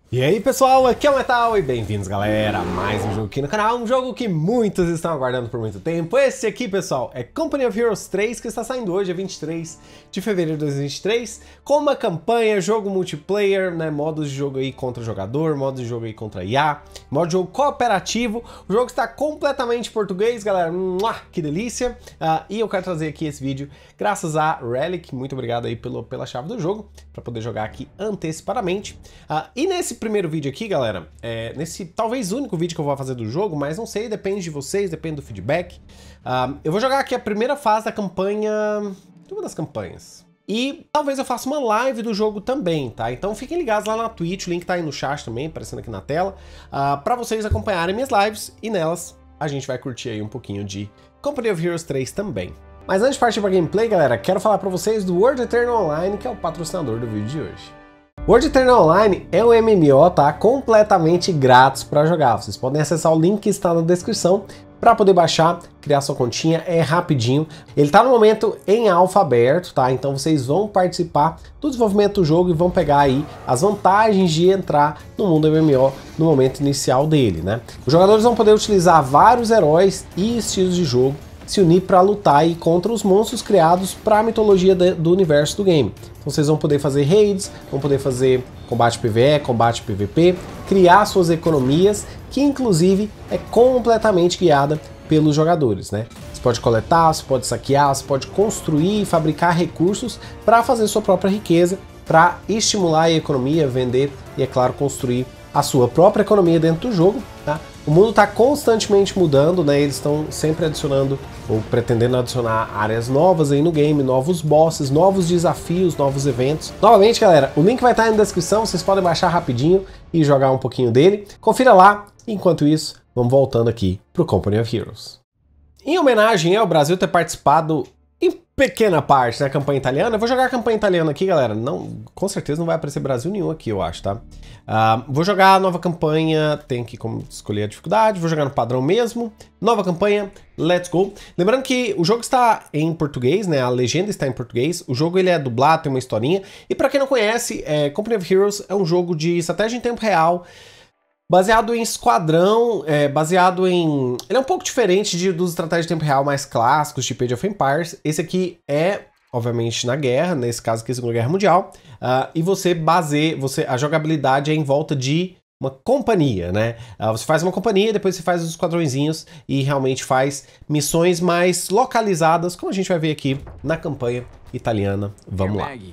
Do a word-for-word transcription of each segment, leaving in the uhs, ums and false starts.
E aí pessoal, aqui é o Metal e bem-vindos galera a mais um jogo aqui no canal, um jogo que muitos estão aguardando por muito tempo. Esse aqui pessoal é Company of Heroes três, que está saindo hoje, é vinte e três de fevereiro de dois mil e vinte e três, com uma campanha, jogo multiplayer, né, modos de jogo aí contra jogador, modos de jogo aí contra I A, modo de jogo cooperativo. O jogo está completamente em português, galera, Mua, que delícia. Uh, e eu quero trazer aqui esse vídeo graças a Relic, muito obrigado aí pelo, pela chave do jogo, para poder jogar aqui antecipadamente. Uh, e nesse primeiro vídeo aqui, galera, é, nesse talvez único vídeo que eu vou fazer do jogo, mas não sei, depende de vocês, depende do feedback. Uh, eu vou jogar aqui a primeira fase da campanha, de uma das campanhas. E talvez eu faça uma live do jogo também, tá? Então fiquem ligados lá na Twitch, o link tá aí no chat também, aparecendo aqui na tela, uh, para vocês acompanharem minhas lives, e nelas a gente vai curtir aí um pouquinho de Company of Heroes três também. Mas antes de partir para gameplay, galera, quero falar para vocês do World Eternal Online, que é o patrocinador do vídeo de hoje. World Eternal Online é um M M O, tá? Completamente grátis para jogar. Vocês podem acessar o link que está na descrição para poder baixar, criar sua continha, é rapidinho. Ele está no momento em alfa aberto, tá? Então vocês vão participar do desenvolvimento do jogo e vão pegar aí as vantagens de entrar no mundo M M O no momento inicial dele, né? Os jogadores vão poder utilizar vários heróis e estilos de jogo, se unir para lutar aí contra os monstros criados para a mitologia de, do universo do game. Então vocês vão poder fazer raids, vão poder fazer combate P V E, combate P V P, criar suas economias, que inclusive é completamente guiada pelos jogadores, né? Você pode coletar, você pode saquear, você pode construir e fabricar recursos para fazer sua própria riqueza, para estimular a economia, vender e, é claro, construir a sua própria economia dentro do jogo, tá? O mundo está constantemente mudando, né? Eles estão sempre adicionando ou pretendendo adicionar áreas novas aí no game, novos bosses, novos desafios, novos eventos. Novamente, galera, o link vai estar aí na descrição, vocês podem baixar rapidinho e jogar um pouquinho dele. Confira lá. Enquanto isso, vamos voltando aqui para o Company of Heroes. Em homenagem ao Brasil ter participado em pequena parte da campanha italiana, eu vou jogar a campanha italiana aqui, galera. Não, com certeza não vai aparecer Brasil nenhum aqui, eu acho, tá? Uh, vou jogar a nova campanha, tem que como escolher a dificuldade, vou jogar no padrão mesmo. Nova campanha, let's go. Lembrando que o jogo está em português, né? A legenda está em português. O jogo ele é dublado, tem uma historinha. E para quem não conhece, é, Company of Heroes é um jogo de estratégia em tempo real, baseado em esquadrão, é, baseado em... Ele é um pouco diferente de, dos estratégias de tempo real mais clássicos, tipo Age of Empires. Esse aqui é, obviamente, na guerra, nesse caso aqui, Segunda Guerra Mundial. Uh, e você baseia... Você, a jogabilidade é em volta de uma companhia, né? Uh, você faz uma companhia, depois você faz os esquadrõezinhos e realmente faz missões mais localizadas, como a gente vai ver aqui na campanha italiana. Vamos lá. Maggie.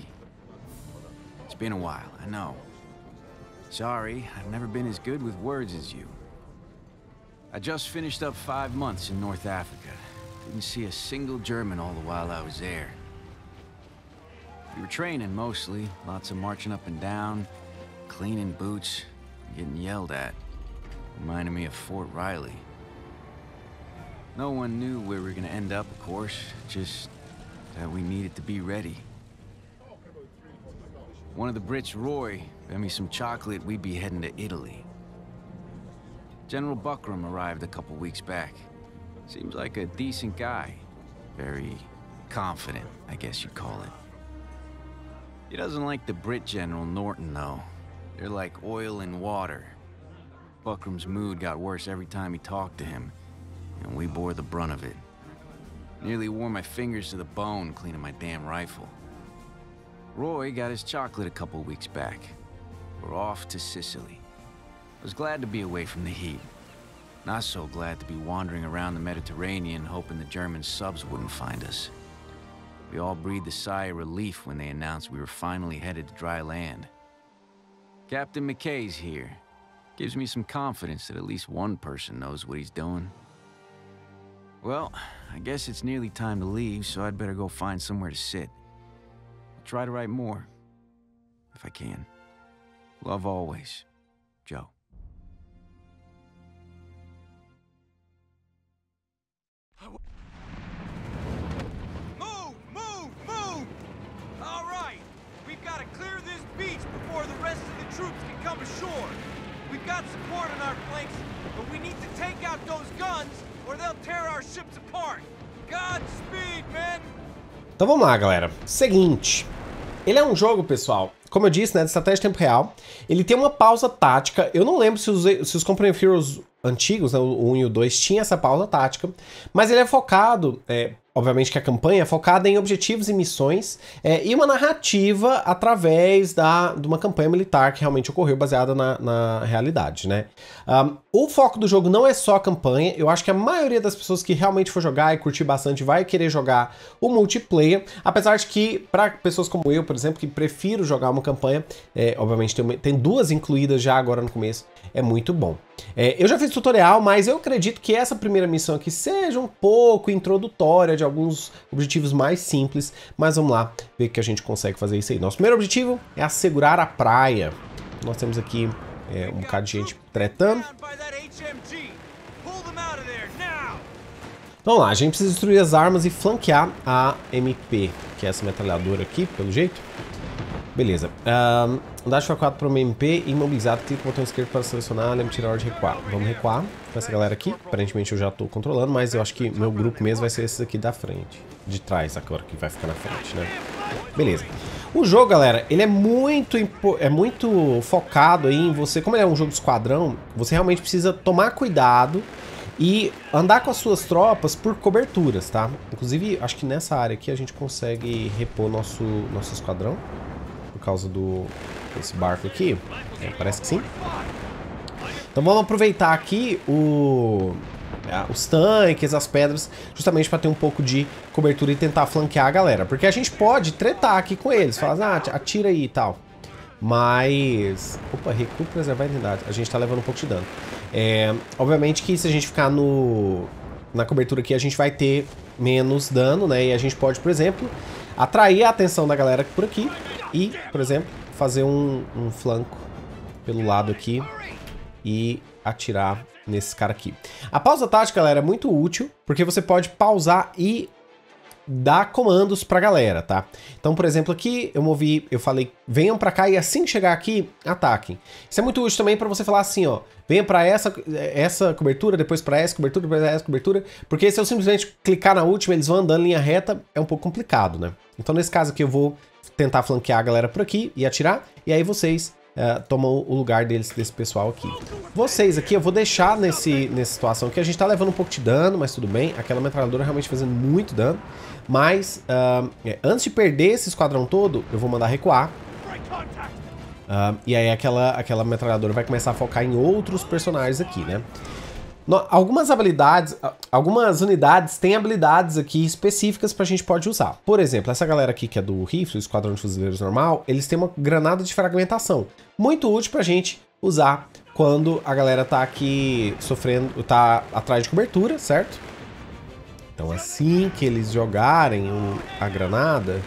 It's been a while, I know. Sorry, I've never been as good with words as you. I just finished up five months in North Africa. Didn't see a single German all the while I was there. We were training mostly, lots of marching up and down, cleaning boots, getting yelled at. Reminded me of Fort Riley. No one knew where we were gonna end up, of course, just that we needed to be ready. One of the Brits, Roy, got me some chocolate. We'd be heading to Italy. General Buckram arrived a couple weeks back. Seems like a decent guy. Very confident, I guess you'd call it. He doesn't like the Brit General Norton, though. They're like oil and water. Buckram's mood got worse every time he talked to him, and we bore the brunt of it. Nearly wore my fingers to the bone cleaning my damn rifle. Roy got his chocolate a couple weeks back. We're off to Sicily. I was glad to be away from the heat. Not so glad to be wandering around the Mediterranean hoping the German subs wouldn't find us. We all breathed a sigh of relief when they announced we were finally headed to dry land. Captain McKay's here. Gives me some confidence that at least one person knows what he's doing. Well, I guess it's nearly time to leave, so I'd better go find somewhere to sit. Try to write more, if I can. Love always, Joe. Move! Move! Move! All right, we've got to clear this beach before the rest of the troops can come ashore. We've got support on our flanks, but we need to take out those guns or they'll tear our ships apart. Godspeed, men! Então vamos lá, galera. Seguinte. Ele é um jogo, pessoal, como eu disse, né, de estratégia de tempo real. Ele tem uma pausa tática. Eu não lembro se os, se os Company of Heroes antigos, né, o um e o dois, tinha essa pausa tática, mas ele é focado, é, obviamente que a campanha é focada em objetivos e missões é, e uma narrativa através da, de uma campanha militar que realmente ocorreu baseada na, na realidade, né? Um, o foco do jogo não é só a campanha. Eu acho que a maioria das pessoas que realmente for jogar e curtir bastante vai querer jogar o multiplayer, apesar de que, para pessoas como eu, por exemplo, que prefiro jogar uma campanha, é, obviamente tem, tem duas incluídas já agora no começo, é muito bom. É, eu já fiz tutorial, mas eu acredito que essa primeira missão aqui seja um pouco introdutória de alguns objetivos mais simples, mas vamos lá ver que a gente consegue fazer isso aí. Nosso primeiro objetivo é assegurar a praia. Nós temos aqui é, um bocado de gente tretando. Vamos lá, a gente precisa destruir as armas e flanquear a M P, que é essa metralhadora aqui, pelo jeito. Beleza. Um, andar de quatro para uma M P, imobilizado, clica no botão esquerdo para selecionar, lembra de tirar a hora de recuar. Vamos recuar com essa galera aqui. Aparentemente eu já estou controlando, mas eu acho que meu grupo mesmo vai ser esse aqui da frente. De trás, agora que vai ficar na frente, né? Beleza. O jogo, galera, ele é muito, é muito focado aí em você, como ele é um jogo de esquadrão, você realmente precisa tomar cuidado e andar com as suas tropas por coberturas, tá? Inclusive, acho que nessa área aqui a gente consegue repor nosso, nosso esquadrão. Por causa do esse barco aqui. É, parece que sim. Então vamos aproveitar aqui o, os tanques, as pedras, justamente para ter um pouco de cobertura e tentar flanquear a galera. Porque a gente pode tretar aqui com eles. Falar, ah, atira aí e tal. Mas... Opa, recuo, preservar a identidade. A gente tá levando um pouco de dano. É, obviamente que se a gente ficar no, na cobertura aqui, a gente vai ter menos dano, né? E a gente pode, por exemplo, atrair a atenção da galera por aqui. E, por exemplo, fazer um, um flanco pelo lado aqui e atirar nesse cara aqui. A pausa tática, galera, é muito útil, porque você pode pausar e dar comandos pra galera, tá? Então, por exemplo, aqui eu movi, eu falei, venham pra cá e assim que chegar aqui, ataquem. Isso é muito útil também pra você falar assim, ó, venha pra essa, essa cobertura, depois pra essa cobertura, depois pra essa cobertura, porque se eu simplesmente clicar na última, eles vão andando em linha reta, é um pouco complicado, né? Então, nesse caso aqui, eu vou tentar flanquear a galera por aqui e atirar, e aí vocês uh, tomam o lugar deles, desse pessoal aqui. Vocês aqui, eu vou deixar nesse, nessa situação que a gente tá levando um pouco de dano, mas tudo bem, aquela metralhadora realmente fazendo muito dano, mas uh, é, antes de perder esse esquadrão todo, eu vou mandar recuar, uh, e aí aquela, aquela metralhadora vai começar a focar em outros personagens aqui, né? No, algumas habilidades, algumas unidades têm habilidades aqui específicas pra gente pode usar. Por exemplo, essa galera aqui que é do rifle, o esquadrão de fuzileiros normal, eles têm uma granada de fragmentação. Muito útil pra gente usar quando a galera tá aqui sofrendo, tá atrás de cobertura, certo? Então assim que eles jogarem o, a granada...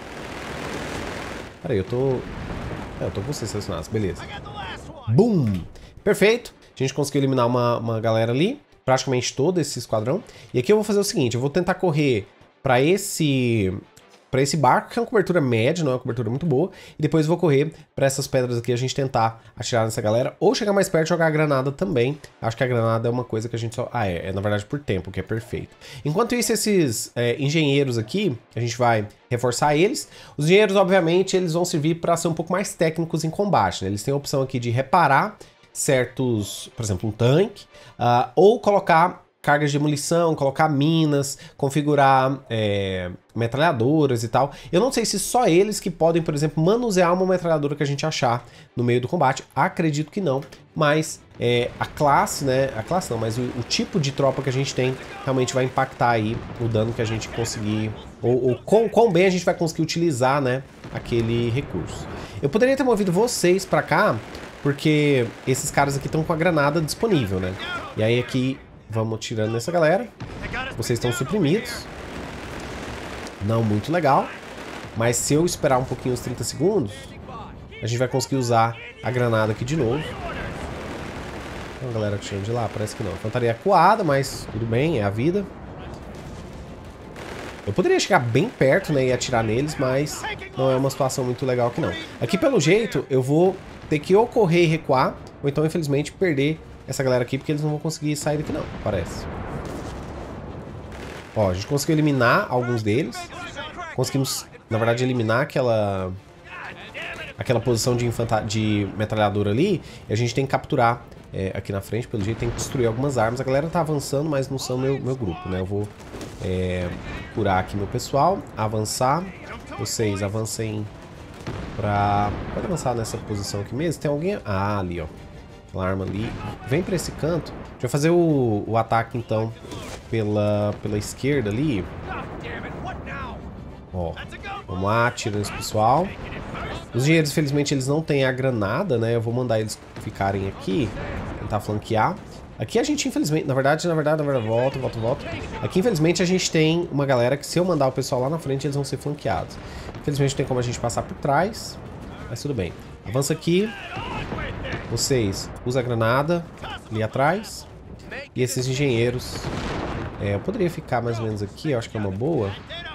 Peraí, eu tô... É, eu tô com vocês selecionados, beleza. Boom! Perfeito! A gente conseguiu eliminar uma, uma galera ali. Praticamente todo esse esquadrão. E aqui eu vou fazer o seguinte, eu vou tentar correr para esse para esse barco, que é uma cobertura média, não é uma cobertura muito boa, e depois eu vou correr para essas pedras aqui, a gente tentar atirar nessa galera, ou chegar mais perto e jogar a granada também. Acho que a granada é uma coisa que a gente só... Ah, é, é na verdade por tempo, que é perfeito. Enquanto isso, esses é, engenheiros aqui, a gente vai reforçar eles. Os engenheiros, obviamente, eles vão servir para ser um pouco mais técnicos em combate, né? Eles têm a opção aqui de reparar certos, por exemplo, um tanque, uh, ou colocar cargas de munição, colocar minas, configurar é, metralhadoras e tal. Eu não sei se só eles que podem, por exemplo, manusear uma metralhadora que a gente achar no meio do combate. Acredito que não, mas é, a classe, né, a classe não, mas o, o tipo de tropa que a gente tem realmente vai impactar aí o dano que a gente conseguir, ou, ou quão, quão bem a gente vai conseguir utilizar, né, aquele recurso. Eu poderia ter movido vocês pra cá, porque esses caras aqui estão com a granada disponível, né? E aí aqui, vamos tirando nessa galera. Vocês estão suprimidos. Não muito legal. Mas se eu esperar um pouquinho, uns trinta segundos, a gente vai conseguir usar a granada aqui de novo. Então, a galera tirando de lá, parece que não. Infantaria acuada, mas tudo bem, é a vida. Eu poderia chegar bem perto, né, e atirar neles, mas não é uma situação muito legal aqui não. Aqui, pelo jeito, eu vou ter que ou correr e recuar, ou então, infelizmente, perder essa galera aqui, porque eles não vão conseguir sair daqui não, parece. Ó, a gente conseguiu eliminar alguns deles. Conseguimos, na verdade, eliminar aquela... aquela posição de, de metralhadora ali, e a gente tem que capturar é, aqui na frente, pelo jeito tem que destruir algumas armas. A galera tá avançando, mas não são meu, meu grupo, né? Eu vou é, curar aqui meu pessoal, avançar. Vocês avancem pra... Pode avançar nessa posição aqui mesmo? Tem alguém... Ah, ali, ó. Aquela arma ali. Vem pra esse canto. A gente vai fazer o, o ataque, então, pela, pela esquerda ali. Ó, vamos lá, atirando esse pessoal. Os engenheiros, infelizmente, eles não têm a granada, né? Eu vou mandar eles ficarem aqui, tentar flanquear. Aqui a gente, infelizmente, na verdade, na verdade, na verdade, volta, volta, volta. Aqui, infelizmente, a gente tem uma galera que, se eu mandar o pessoal lá na frente, eles vão ser flanqueados. Infelizmente, não tem como a gente passar por trás, mas tudo bem. Avança aqui. Vocês, usa a granada ali atrás. E esses engenheiros... É, eu poderia ficar mais ou menos aqui, eu acho que é uma boa.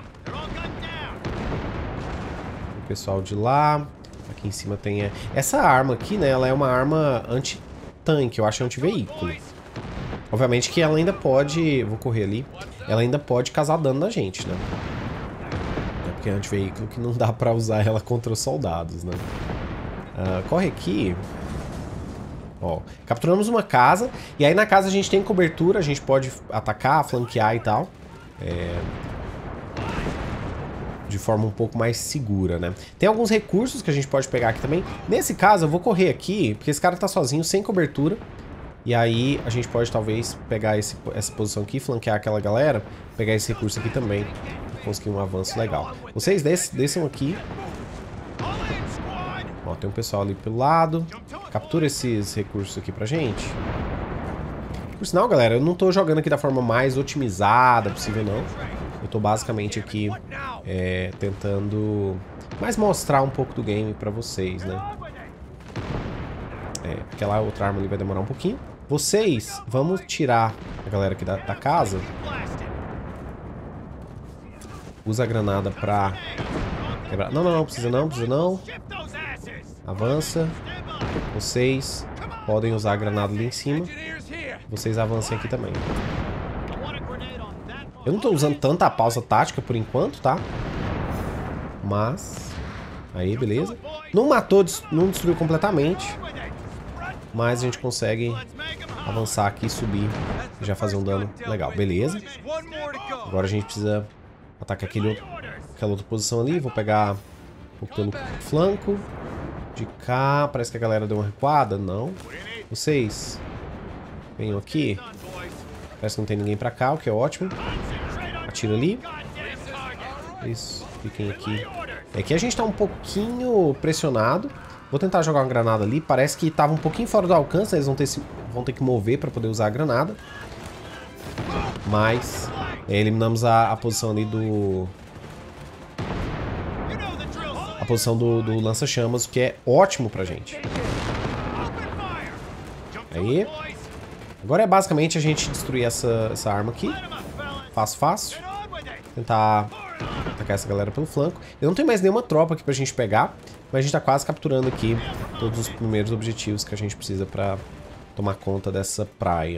O pessoal de lá. Aqui em cima tem... Essa arma aqui, né, ela é uma arma anti-tanque, eu acho anti-veículo. Obviamente que ela ainda pode... Vou correr ali. Ela ainda pode causar dano na gente, né? É porque é anti-veículo que não dá pra usar ela contra os soldados, né? Uh, corre aqui... Ó, capturamos uma casa. E aí na casa a gente tem cobertura. A gente pode atacar, flanquear e tal. É... De forma um pouco mais segura, né? Tem alguns recursos que a gente pode pegar aqui também. Nesse caso eu vou correr aqui, porque esse cara tá sozinho, sem cobertura. E aí a gente pode talvez pegar esse, essa posição aqui, flanquear aquela galera. Pegar esse recurso aqui também, pra conseguir um avanço legal. Vocês desçam, desçam aqui. Ó, tem um pessoal ali pelo lado. Captura esses recursos aqui pra gente. Por sinal, galera, eu não tô jogando aqui da forma mais otimizada possível, não. Eu tô basicamente aqui é, tentando mais mostrar um pouco do game pra vocês, né? É, aquela outra arma ali vai demorar um pouquinho. Vocês, vamos tirar a galera aqui da, da casa. Usa a granada pra quebrar. Não, não, não, precisa não, precisa não. Avança. Vocês podem usar a granada ali em cima. Vocês avancem aqui também. Eu não tô usando tanta pausa tática por enquanto, tá? Mas... Aí, beleza. Não matou, não destruiu completamente. Mas a gente consegue avançar aqui, subir e já fazer um dano legal. Beleza. Agora a gente precisa atacar aquele, aquela outra posição ali. Vou pegar um pouco pelo flanco. De cá, parece que a galera deu uma recuada. Não. Vocês venham aqui. Parece que não tem ninguém pra cá, o que é ótimo. Atira ali. Isso, fiquem aqui. Aqui a gente tá um pouquinho pressionado. Vou tentar jogar uma granada ali. Parece que tava um pouquinho fora do alcance. Eles vão ter, vão ter que mover pra poder usar a granada. Mas é, eliminamos a, a posição ali do... A posição do, do lança-chamas, o que é ótimo pra gente. Aí. Agora é basicamente a gente destruir essa, essa arma aqui. Fácil, fácil. Tentar atacar essa galera pelo flanco. Eu não tenho mais nenhuma tropa aqui pra gente pegar, mas a gente tá quase capturando aqui todos os primeiros objetivos que a gente precisa pra tomar conta dessa praia.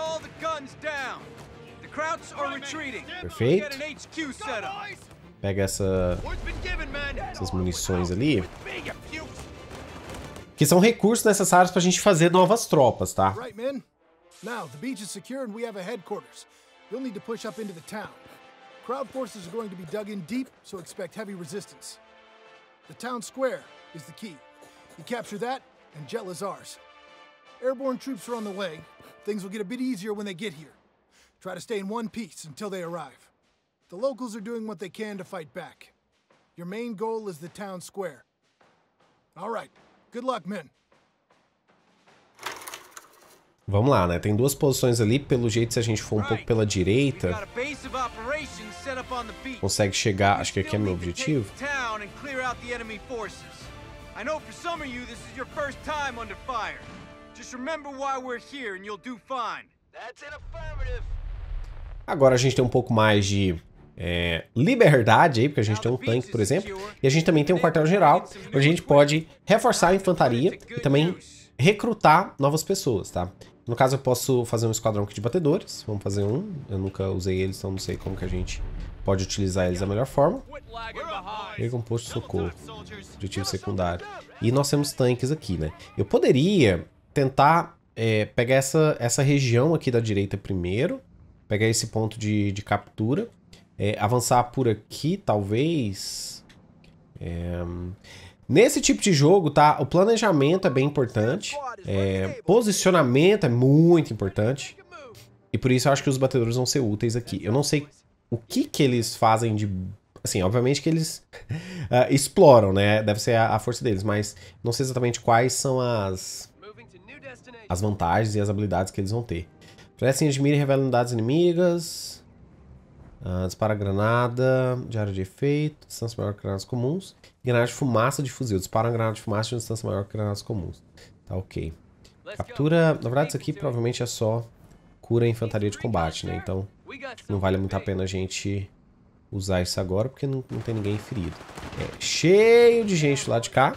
Perfeito. Pega essa, essas munições ali. Que são recursos necessários pra gente fazer novas tropas, tá? Now, the beach is secure and we have a headquarters. You'll need to push up into the town. Crowd forces are going to be dug in deep, so expect heavy resistance. The town square is the key. You capture that, and Jell is ours. Airborne troops are on the way. Things will get a bit easier when they get here. Try to stay in one piece until they arrive. The locals are doing what they can to fight back. Your main goal is the town square. All right. Good luck, men. Vamos lá, né? Tem duas posições ali. Pelo jeito, se a gente for um pouco pela direita, consegue chegar... Acho que aqui é meu objetivo. Agora a gente tem um pouco mais de é, liberdade aí, porque a gente tem um tanque, por exemplo. E a gente também tem um quartel-general, onde a gente pode reforçar a infantaria e também recrutar novas pessoas, tá? No caso, eu posso fazer um esquadrão aqui de batedores. Vamos fazer um. Eu nunca usei eles, então não sei como que a gente pode utilizar eles da melhor forma. E com posto de socorro. Objetivo secundário. E nós temos tanques aqui, né? Eu poderia tentar é, pegar essa, essa região aqui da direita primeiro. Pegar esse ponto de, de captura. É, avançar por aqui, talvez. É... Nesse tipo de jogo, tá? O planejamento é bem importante. É... Posicionamento é muito importante. E por isso eu acho que os batedores vão ser úteis aqui. Eu não sei o que que eles fazem de... Assim, obviamente que eles uh, exploram, né? Deve ser a, a força deles, mas não sei exatamente quais são as, as vantagens e as habilidades que eles vão ter. Flecha de mira e revela unidades inimigas. Uh, dispara granada de área de efeito. Distância maior que granadas comuns. Granada de fumaça de fuzil. Dispara uma granada de fumaça de distância maior que granadas comuns. Tá ok. Captura... Na verdade, isso aqui provavelmente é só cura infantaria de combate, né? Então, não vale muito a pena a gente usar isso agora, porque não, não tem ninguém ferido. É cheio de gente lá de cá.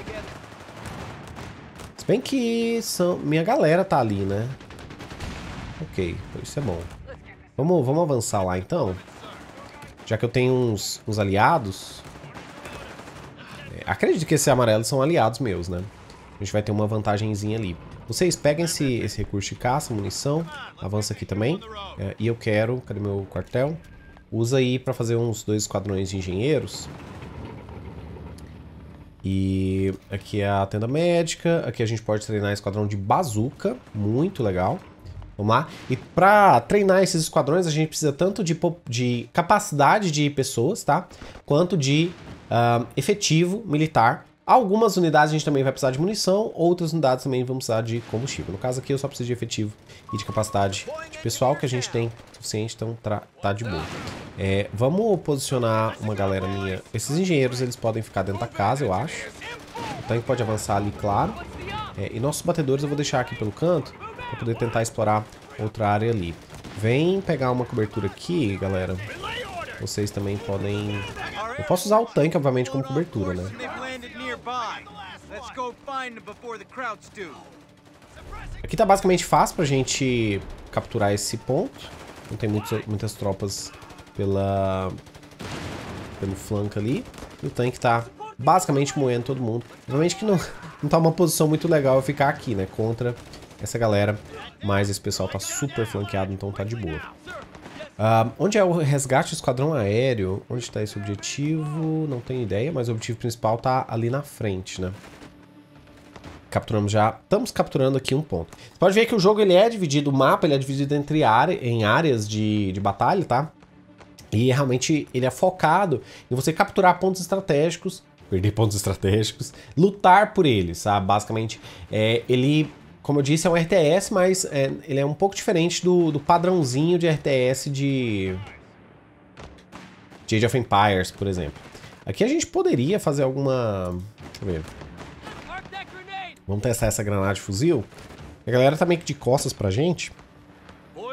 Se bem que são... minha galera tá ali, né? Ok, isso é bom. Vamos, vamos avançar lá, então. Já que eu tenho uns, uns aliados. É, acredito que esses amarelos são aliados meus, né? A gente vai ter uma vantagenzinha ali. Vocês peguem esse, esse recurso de caça, munição. Avança aqui também. É, e eu quero... Cadê meu quartel? Usa aí pra fazer uns dois esquadrões de engenheiros. E aqui é a tenda médica. Aqui a gente pode treinar esquadrão de bazuca. Muito legal. Vamos lá. E pra treinar esses esquadrões, a gente precisa tanto de, de capacidade de pessoas, tá? Quanto de uh, efetivo militar. Algumas unidades a gente também vai precisar de munição, outras unidades também vão precisar de combustível. No caso aqui eu só preciso de efetivo e de capacidade de pessoal, que a gente tem suficiente, então tá, tá de boa. É, vamos posicionar uma galera minha. Esses engenheiros, eles podem ficar dentro da casa, eu acho. O tanque pode avançar ali, claro. É, e nossos batedores eu vou deixar aqui pelo canto, para poder tentar explorar outra área ali. Vem pegar uma cobertura aqui, galera. Vocês também podem... Eu posso usar o tanque, obviamente, como cobertura, né? Aqui tá basicamente fácil pra gente capturar esse ponto. Não tem muitos, muitas tropas pela, pelo flanco ali. E o tanque tá basicamente moendo todo mundo. Obviamente que não, não tá uma posição muito legal eu ficar aqui, né? Contra essa galera. Mas esse pessoal tá super flanqueado, então tá de boa. Uh, onde é o resgate do esquadrão aéreo? Onde está esse objetivo? Não tenho ideia, mas o objetivo principal tá ali na frente, né? Capturamos já. Estamos capturando aqui um ponto. Você pode ver que o jogo ele é dividido, o mapa ele é dividido entre área, em áreas de, de batalha, tá? E realmente ele é focado em você capturar pontos estratégicos, perder pontos estratégicos, lutar por eles, sabe? Basicamente, é, ele... Como eu disse, é um R T S, mas é, ele é um pouco diferente do, do padrãozinho de R T S de... de Age of Empires, por exemplo. Aqui a gente poderia fazer alguma... Deixa eu ver. Vamos testar essa granada de fuzil. A galera tá meio que de costas pra gente. Vou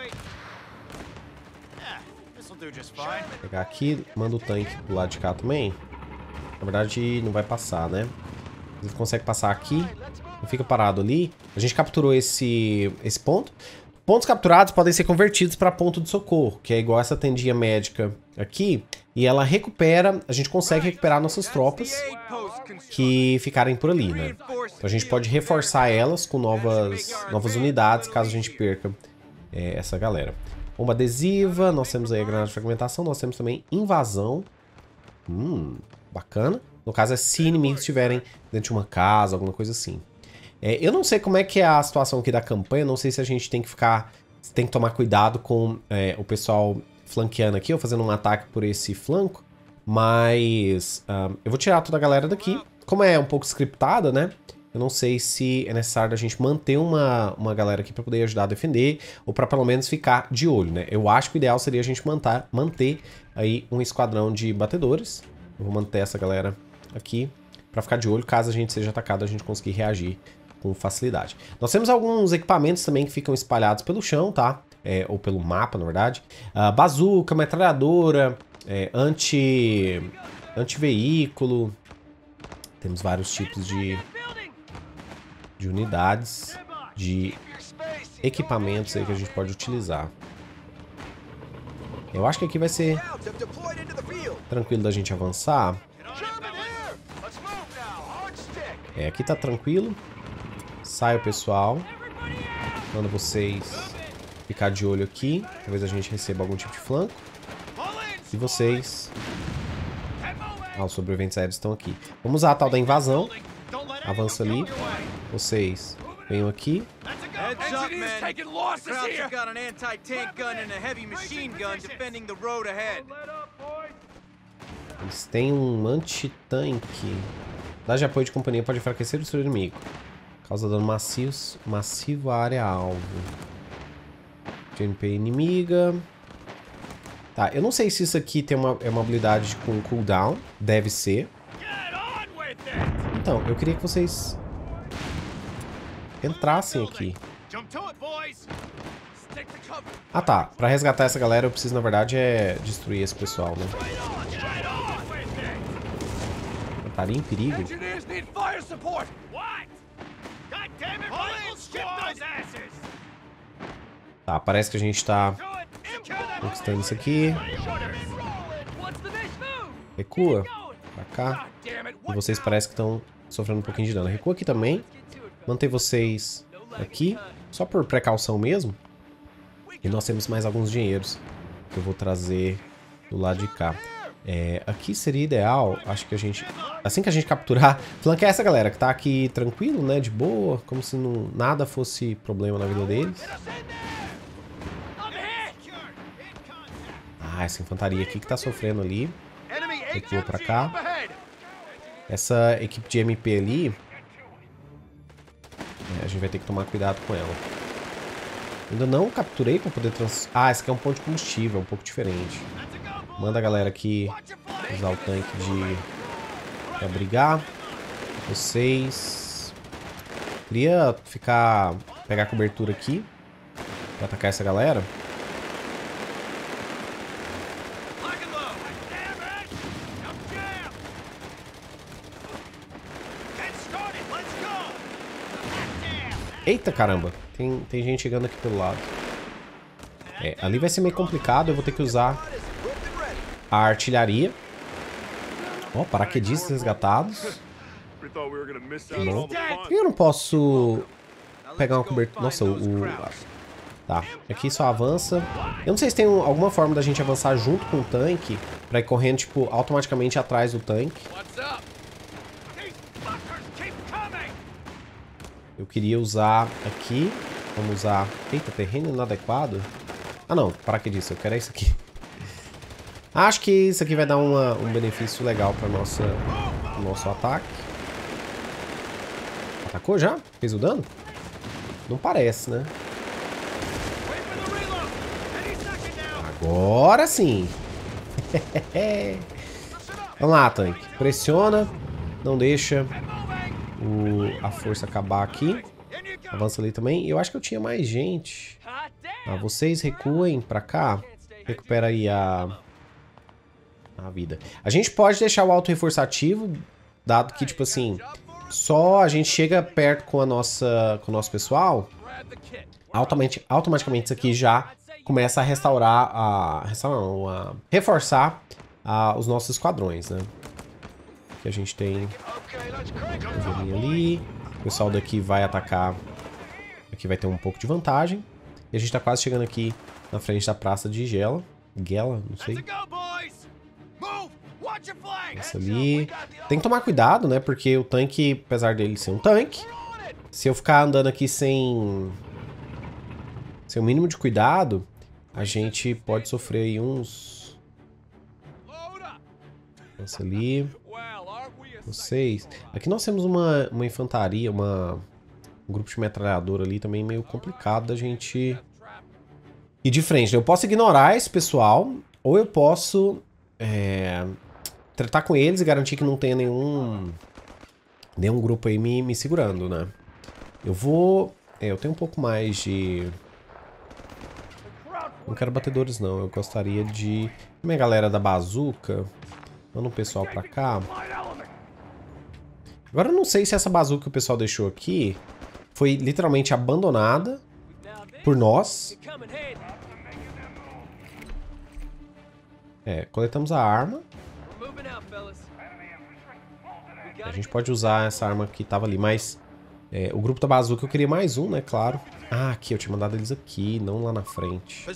pegar aqui, manda o tanque do lado de cá também. Na verdade, não vai passar, né? Ele consegue passar aqui. Não fica parado ali. A gente capturou esse, esse ponto. Pontos capturados podem ser convertidos para ponto de socorro, que é igual essa tendinha médica aqui. E ela recupera, a gente consegue recuperar nossas tropas que ficarem por ali, né? Então a gente pode reforçar elas com novas, novas unidades, caso a gente perca é, essa galera. Bomba adesiva, nós temos aí a granada de fragmentação, nós temos também invasão. Hum, bacana. No caso é se inimigos estiverem dentro de uma casa, alguma coisa assim. É, eu não sei como é que é a situação aqui da campanha, não sei se a gente tem que ficar, tem que tomar cuidado com é, o pessoal flanqueando aqui, ou fazendo um ataque por esse flanco, mas uh, eu vou tirar toda a galera daqui. Como é um pouco scriptada, né, eu não sei se é necessário a gente manter uma, uma galera aqui para poder ajudar a defender, ou para pelo menos ficar de olho, né. Eu acho que o ideal seria a gente manter, manter aí um esquadrão de batedores. Eu vou manter essa galera aqui para ficar de olho, caso a gente seja atacado, a gente conseguir reagir com facilidade. Nós temos alguns equipamentos também que ficam espalhados pelo chão, tá? É, ou pelo mapa, na verdade. Uh, bazuca, metralhadora, é, anti, anti-veículo. Temos vários tipos de, de unidades, de equipamentos aí que a gente pode utilizar. Eu acho que aqui vai ser tranquilo da gente avançar. É, aqui tá tranquilo. Sai o pessoal. Mando vocês ficar de olho aqui. Talvez a gente receba algum tipo de flanco. E vocês... Ah, os sobreviventes aéreos estão aqui. Vamos usar a tal da invasão. Avança ali. Vocês venham aqui. Eles têm um anti-tanque. Dá de apoio de companhia pode enfraquecer o seu inimigo. Causa dano macios, massivo à área alvo. G N P inimiga. Tá, eu não sei se isso aqui tem uma, é uma habilidade com cooldown. Deve ser. Então, eu queria que vocês entrassem aqui. Ah tá, pra resgatar essa galera eu preciso na verdade é destruir esse pessoal, né? Estaria em perigo. Tá, parece que a gente tá conquistando isso aqui. Recua. Pra cá. E vocês parecem que estão sofrendo um pouquinho de dano. Recua aqui também. Mantém vocês aqui. Só por precaução mesmo. E nós temos mais alguns dinheiros que eu vou trazer do lado de cá. É, aqui seria ideal, acho que a gente... Assim que a gente capturar... Flanquear essa galera que tá aqui tranquilo, né? De boa. Como se não, nada fosse problema na vida deles. Ah, essa infantaria aqui que tá sofrendo ali. Recua pra cá. Essa equipe de M P ali... É, a gente vai ter que tomar cuidado com ela. Ainda não capturei pra poder trans... Ah, esse aqui é um ponto de combustível, é um pouco diferente. Manda a galera aqui usar o tanque de abrigar. Vocês... Queria ficar... Pegar a cobertura aqui pra atacar essa galera. Eita caramba, tem, tem gente chegando aqui pelo lado. É, ali vai ser meio complicado, eu vou ter que usar a artilharia. Ó, oh, paraquedistas resgatados. Bom. Por que eu não posso pegar uma cobertura? Nossa, o... o... Tá, aqui só avança. Eu não sei se tem um, alguma forma da gente avançar junto com o tanque pra ir correndo, tipo, automaticamente atrás do tanque. Eu queria usar aqui. Vamos usar... Eita, terreno inadequado. Ah, não. Paraquedista. Eu quero é isso aqui. Acho que isso aqui vai dar uma, um benefício legal para nossa o nosso ataque. Atacou já? Fez o dano? Não parece, né? Agora sim. Vamos lá, tanque. Pressiona. Não deixa o, a força acabar aqui. Avança ali também. Eu acho que eu tinha mais gente. Ah, vocês recuem pra cá. Recupera aí a... a vida. A gente pode deixar o auto-reforçativo, dado que, tipo assim, só a gente chega perto com a nossa, com o nosso pessoal, automaticamente, automaticamente isso aqui já começa a restaurar, a, restaurar não, a reforçar a, os nossos esquadrões, né? Aqui a gente tem um ali, o pessoal daqui vai atacar, aqui vai ter um pouco de vantagem, e a gente tá quase chegando aqui na frente da praça de Gela, Gela, não sei. Essa ali. Tem que tomar cuidado, né? Porque o tanque, apesar dele ser um tanque, se eu ficar andando aqui sem... sem o mínimo de cuidado, a gente pode sofrer aí uns... Essa ali. Vocês. Aqui nós temos uma, uma infantaria, uma... um grupo de metralhadora ali também meio complicado da gente ir de frente. Eu posso ignorar esse pessoal, ou eu posso... É... tratar com eles e garantir que não tenha nenhum nenhum grupo aí me, me segurando, né? Eu vou... É, eu tenho um pouco mais de... Não quero batedores, não. Eu gostaria de... Minha galera da bazuca. Manda um pessoal pra cá. Agora eu não sei se essa bazuca que o pessoal deixou aqui foi literalmente abandonada por nós. É, coletamos a arma. A gente pode usar essa arma que tava ali, mas é, o grupo da bazuca eu queria mais um, né? Claro. Ah, aqui, eu tinha mandado eles aqui, não lá na frente.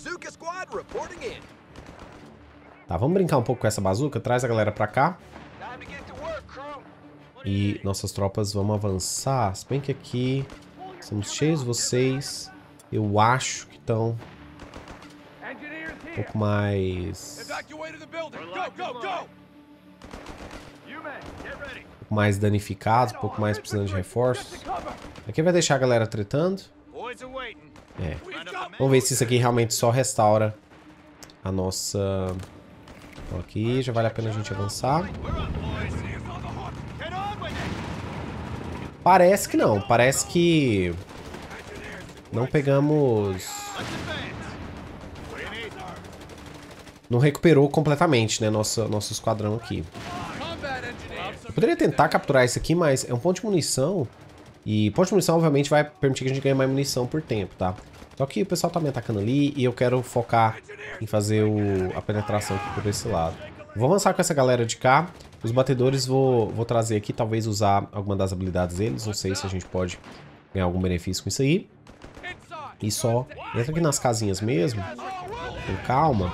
Tá, vamos brincar um pouco com essa bazuca. Traz a galera pra cá. E nossas tropas vão avançar. Se bem que aqui estamos cheios de vocês. Eu acho que estão um pouco mais... Um pouco mais danificados, um pouco mais precisando de reforços. Aqui vai deixar a galera tretando. É. Vamos ver se isso aqui realmente só restaura a nossa... Então aqui já vale a pena a gente avançar. Parece que não. Parece que... Não pegamos... Não recuperou completamente, né? Nosso, nosso esquadrão aqui. Eu poderia tentar capturar isso aqui, mas é um ponto de munição. E ponto de munição, obviamente, vai permitir que a gente ganhe mais munição por tempo, tá? Só que o pessoal tá me atacando ali e eu quero focar em fazer o, a penetração aqui por esse lado. Vou avançar com essa galera de cá. Os batedores vou, vou trazer aqui, talvez usar alguma das habilidades deles. Não sei se a gente pode ganhar algum benefício com isso aí. E só entra aqui nas casinhas mesmo. Com calma.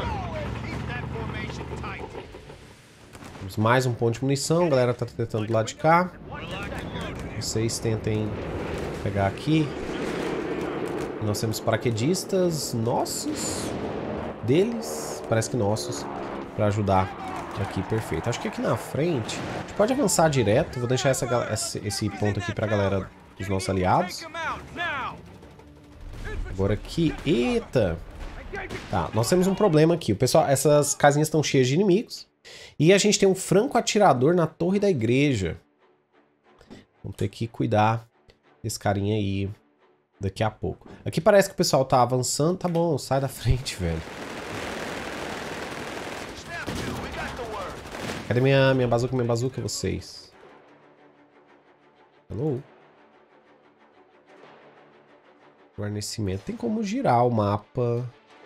Temos mais um ponto de munição. A galera tá tentando do lado de cá. Vocês tentem pegar aqui. Nós temos paraquedistas nossos. Deles. Parece que nossos. Pra ajudar aqui, perfeito. Acho que aqui na frente a gente pode avançar direto. Vou deixar essa, esse ponto aqui pra galera dos nossos aliados. Agora aqui, eita. Tá, nós temos um problema aqui. O pessoal, essas casinhas estão cheias de inimigos. E a gente tem um franco atirador na torre da igreja. Vamos ter que cuidar desse carinha aí daqui a pouco. Aqui parece que o pessoal tá avançando. Tá bom, sai da frente, velho. Cadê minha, minha bazuca, minha bazuca, vocês? Hello? Guarnecimento. Tem como girar o mapa.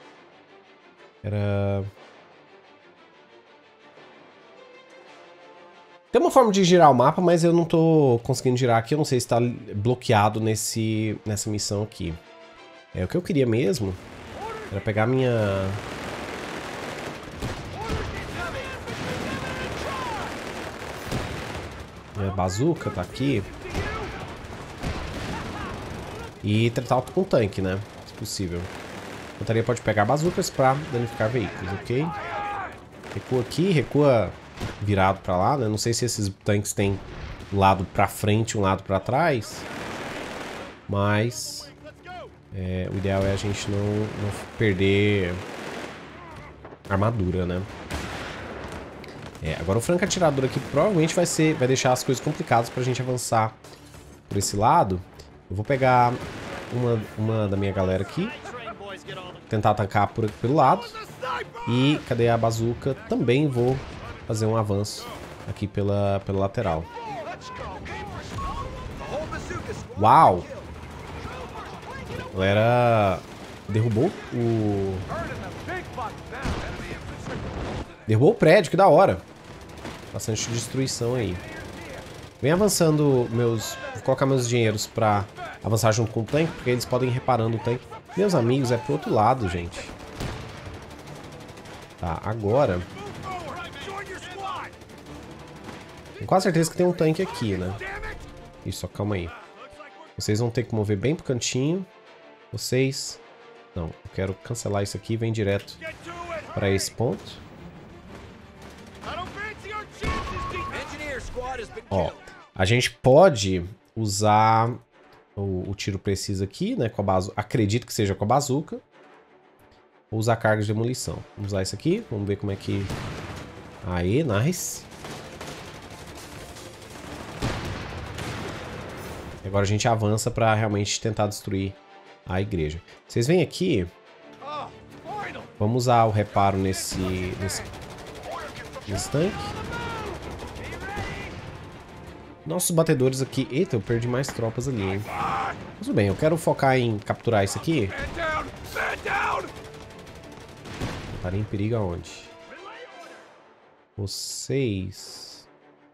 Era... Tem uma forma de girar o mapa, mas eu não tô conseguindo girar aqui. Eu não sei se tá bloqueado nesse, nessa missão aqui. É, o que eu queria mesmo era pegar minha... Minha bazuca tá aqui. E tratar com o tanque, né? Se possível. A montaria pode pegar bazucas pra danificar veículos, ok? Recua aqui, recua virado pra lá, né? Não sei se esses tanques têm um lado pra frente e um lado pra trás. Mas... É, o ideal é a gente não, não perder armadura, né? É, agora o franco atirador aqui provavelmente vai ser, vai deixar as coisas complicadas pra gente avançar por esse lado. Eu vou pegar uma, uma da minha galera aqui. Tentar atacar por, pelo lado. E cadê a bazuca? Também vou fazer um avanço aqui pela, pela lateral. Uau! A galera derrubou o... Derrubou o prédio, que da hora. Bastante destruição aí. Vem avançando meus... Vou colocar meus dinheiros pra avançar junto com o tanque, porque eles podem ir reparando o tanque. Meus amigos, é pro outro lado, gente. Tá, agora... Tenho quase certeza que tem um tanque aqui, né? Isso, calma aí. Vocês vão ter que mover bem pro cantinho. Vocês... Não, eu quero cancelar isso aqui e vem direto pra esse ponto. Ó, a gente pode usar o, o tiro preciso aqui, né? Com a bazu... Acredito que seja com a bazuca. Ou usar carga de demolição. Vamos usar isso aqui. Vamos ver como é que... Aí, nice. Agora a gente avança pra realmente tentar destruir a igreja. Vocês vêm aqui. Vamos usar o reparo nesse... Nesse, nesse tanque. Nossos batedores aqui... Eita, eu perdi mais tropas ali, hein? Tudo bem, eu quero focar em capturar isso aqui. Parei em perigo aonde? Vocês...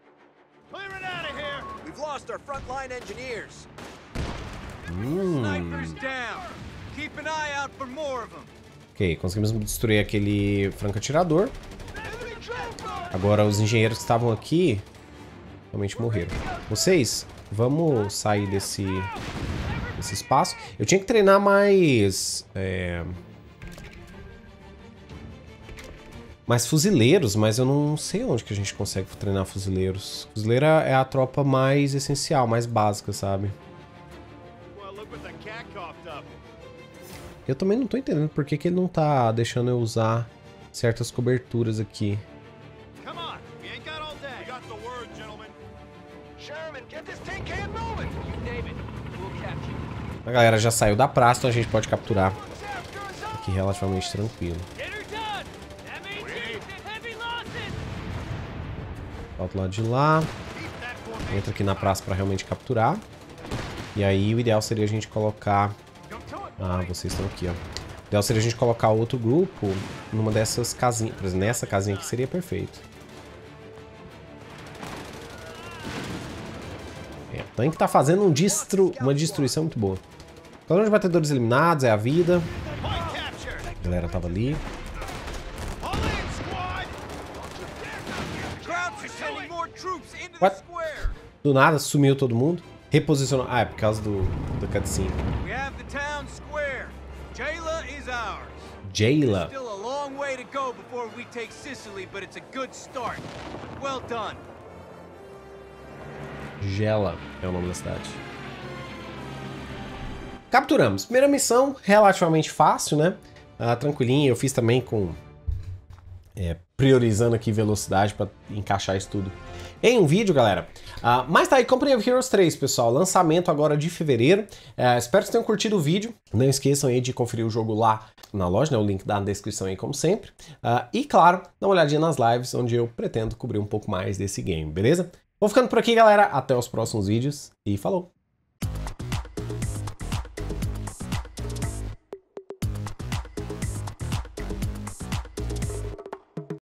We've lost our frontline engineers. Hum. Snipers down. Keep an eye out for more of them. Ok, conseguimos destruir aquele franco-atirador. Agora os engenheiros que estavam aqui realmente morreram. Vocês, vamos sair desse, desse espaço. Eu tinha que treinar mais... É... mais fuzileiros, mas eu não sei onde que a gente consegue treinar fuzileiros. Fuzileira é a tropa mais essencial, mais básica, sabe? Eu também não tô entendendo por que que ele não tá deixando eu usar certas coberturas aqui. A galera já saiu da praça, então a gente pode capturar aqui relativamente tranquilo. Volta lá de lá. Entra aqui na praça para realmente capturar. E aí o ideal seria a gente colocar... Ah, vocês estão aqui, ó. O ideal seria a gente colocar outro grupo numa dessas casinhas. Por exemplo, nessa casinha aqui seria perfeito. É, o tanque tá fazendo um destru... uma destruição muito boa. Quadrão de batedores eliminados, é a vida. A galera tava ali. What? Do nada, sumiu todo mundo. Reposicionou. Ah, é por causa do, do cutscene. Jayla. Gela é o nome da cidade. Capturamos. Primeira missão, relativamente fácil, né? Ah, tranquilinho. Eu fiz também com... É, priorizando aqui velocidade para encaixar isso tudo em um vídeo, galera. Uh, mas tá aí, Company of Heroes três, pessoal. Lançamento agora de fevereiro. Uh, espero que vocês tenham curtido o vídeo. Não esqueçam aí de conferir o jogo lá na loja, né? O link tá na descrição aí, como sempre. Uh, e, claro, dá uma olhadinha nas lives, onde eu pretendo cobrir um pouco mais desse game, beleza? Vou ficando por aqui, galera. Até os próximos vídeos e falou!